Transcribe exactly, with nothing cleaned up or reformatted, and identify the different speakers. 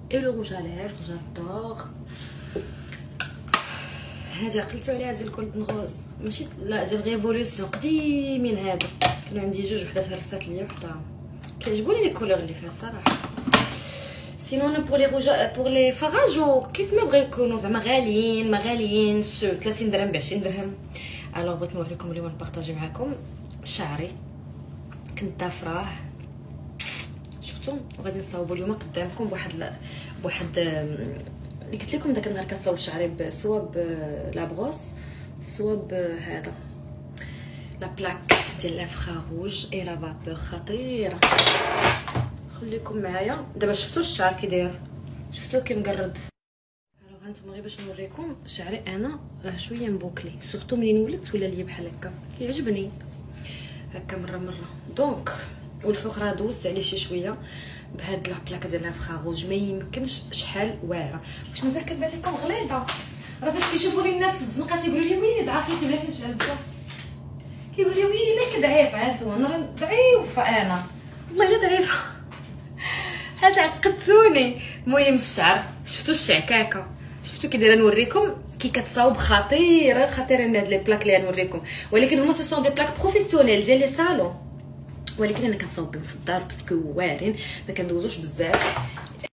Speaker 1: اي لو روج على ليفر جادور. هادي عقلتو عليها ديال جولدن روز ماشي لا ديال ريفولوسيون قديمين. هادو كانوا عندي جوج، وحده هرست ليا وحده كيعجبوني لي كولور اللي فيها الصراحه. سينو انا بور لي روج بور لي فراجو كيف ما بغا يكونوا زعما غاليين ما غاليينش، ثلاثين درهم ب عشرين درهم. الوغ بغيت نوريكم اليوم نبارطاجي معكم شعري كنت دافراه شفتوا، وغادي نصاوبوا اليوم قدامكم بواحد بواحد اللي قلت لكم داك النهار كنصاوب شعري سوا بلابغوس سوا بهذا لا بلاك ديال لافخا روج اي لا فابور خطيره. خليكم معايا دابا. شفتوا الشعر كي داير، شفتوا كي مقرد. الوغ هانتوما غير باش نوريكم شعري انا راه شويه مبوكلي، سورتو منين ولدت ولا ليا بحال هكا كيعجبني هكا مره مره. دونك والفوق راه دوزت عليه شي شويه بهاد لا بلاك ديال لافخا روج. ما يمكنش شحال واعره. واش مازال كتبان لكم غليظه؟ راه باش كيشوفوني الناس في الزنقه تيقولوا لي ويلي ضعفيتي بلاتي نشعل بزاف، كيقولوا لي ويلي مالك ضعيفه. هانتوما انا راه ضعيفه، انا والله الا ضعيفه حتى عقدتوني. المهم الشعر شفتوا الشعكاكه، شفتوا كي دايره نوريكم كي كتصاوب خطيره خطيره. هاد لي بلاك اللي غنوريكم ولكن هما سو سون دي بلاك بروفيسيونيل ديال لي صالون، ولكن انا كنصاوب بهم في الدار باسكو واعرين ما كندوزوش بزاف.